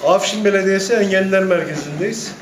Afşin Belediyesi Engelliler Merkezi'ndeyiz.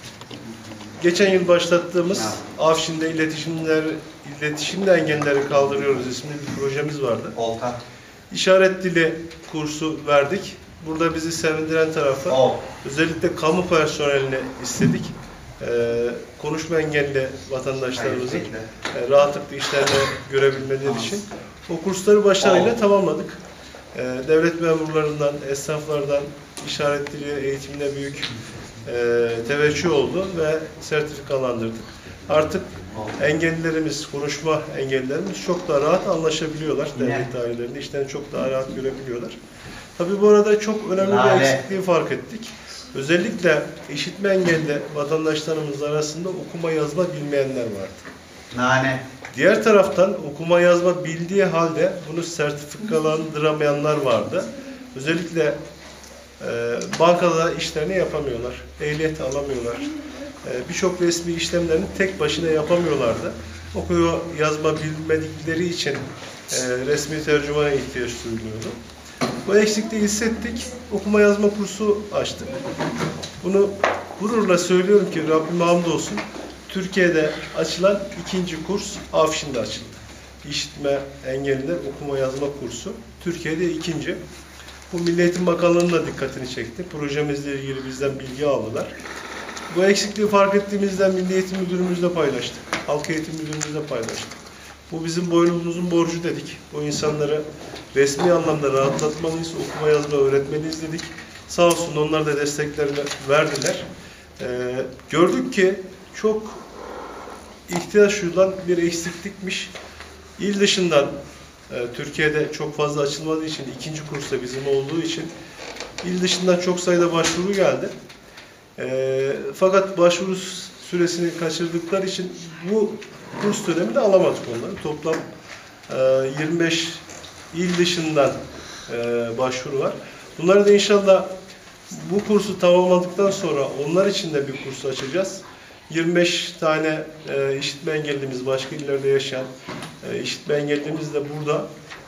Geçen yıl başlattığımız Afşin'de iletişimle engelleri kaldırıyoruz isimli bir projemiz vardı. İşaret dili kursu verdik. Burada bizi sevindiren tarafı özellikle kamu personelini istedik. Konuşma engelli vatandaşlarımızın rahatlıkla işlerini görebilmeleri için o kursları başarıyla tamamladık. Devlet memurlarından, esnaflardan işaret dili eğitimine büyük teveccüh oldu ve sertifikalandırdık. Artık engellilerimiz, konuşma engellilerimiz çok daha rahat anlaşabiliyorlar. Devlet dairelerinde işlerini çok daha rahat görebiliyorlar. Tabii bu arada çok önemli bir eksikliği fark ettik. Özellikle işitme engelli vatandaşlarımız arasında okuma yazma bilmeyenler vardı. Diğer taraftan okuma yazma bildiği halde bunu sertifikalandıramayanlar vardı. Özellikle bankada işlerini yapamıyorlar, ehliyet alamıyorlar. Birçok resmi işlemlerini tek başına yapamıyorlardı. Okuma yazma bilmedikleri için resmi tercümana ihtiyaç duyuluyordu. Bu eksikliği hissettik, okuma yazma kursu açtık. Bunu gururla söylüyorum ki Rabbime hamdolsun, Türkiye'de açılan ikinci kurs Afşin'de açıldı. İşitme engelliler okuma yazma kursu Türkiye'de ikinci. Bu Milli Eğitim Bakanlığı'nın da dikkatini çekti. Projemizle ilgili bizden bilgi aldılar. Bu eksikliği fark ettiğimizden Milli Eğitim Müdürümüzle paylaştık. Halk Eğitim Müdürümüzle paylaştık. Bu bizim boynumuzun borcu dedik. Bu insanları resmi anlamda rahatlatmalıyız, okuma yazma öğretmeliyiz dedik. Sağ olsun onlar da desteklerini verdiler. Gördük ki çok ihtiyaç duyulan bir eksiklikmiş. İl dışından Türkiye'de çok fazla açılmadığı için, ikinci kursta bizim olduğu için il dışından çok sayıda başvuru geldi. Fakat başvuru süresini kaçırdıkları için bu kurs döneminde alamadık onları. Toplam 25 il dışından başvuru var. Bunları da inşallah bu kursu tamamladıktan sonra onlar için de bir kurs açacağız. 25 tane işitme engellimiz, başka illerde yaşayan işitme engellimiz de burada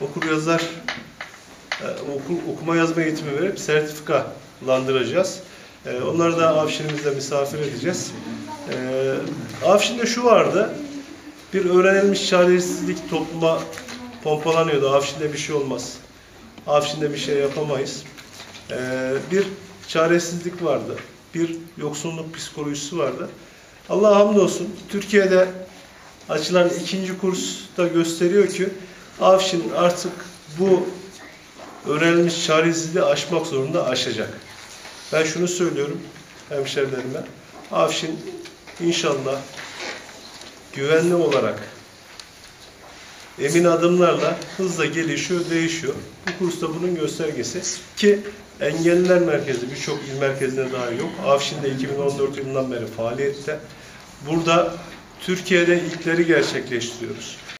okuma yazma eğitimi verip sertifikalandıracağız. Onları da Afşin'imizde misafir edeceğiz. Afşin'de şu vardı, bir öğrenilmiş çaresizlik topluma pompalanıyordu. Afşin'de bir şey olmaz. Afşin'de bir şey yapamayız. Bir çaresizlik vardı. Bir yoksunluk psikolojisi vardı. Allah'a hamdolsun Türkiye'de açılan ikinci kursta gösteriyor ki Afşin artık bu öğrenilmiş çaresizliği aşmak zorunda, aşacak. Ben şunu söylüyorum hemşerilerime, Afşin inşallah güvenli olarak emin adımlarla hızla gelişiyor, değişiyor. Bu kursta bunun göstergesi ki Engelliler Merkezi birçok il merkezinde daha yok. Afşin'de 2014 yılından beri faaliyette. Burada Türkiye'de ilkleri gerçekleştiriyoruz.